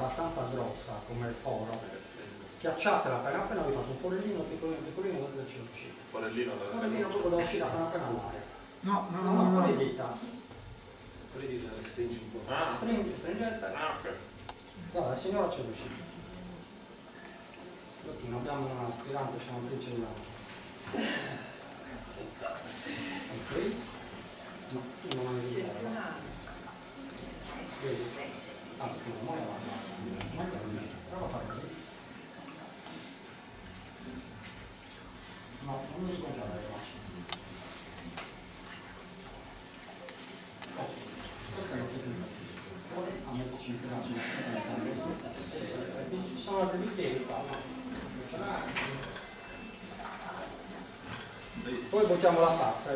abbastanza grossa come il foro, schiacciatela appena vi fate un forellino piccolino del ciliegie. Forellino Proprio da uscire appena all'aria. No. Con le dita. Con le dita le stringi un po'. Stringente. Ok. Guarda, la signora c'è riuscita. Non abbiamo un aspirante, siamo bricellati. Ok? No, tu non hai visto. Vedi? Ah, scusa, ma prova a fare così. No, non mi scongiare le facce. Questa è la tecnica. A metterci in piace. Ci sono altri bicchieri qua, no? Poi buttiamo la pasta,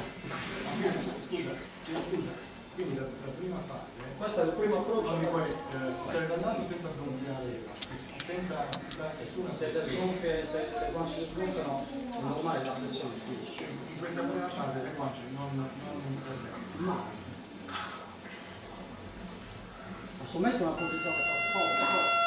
Scusa. Quindi la prima fase, questo è il primo approccio, poi stai andando senza sgonfiare, senza nessuna se le guance si sgonfiano è normale la pressione spiccia. In questa prima fase le guance non mai. Assumete una posizione forte.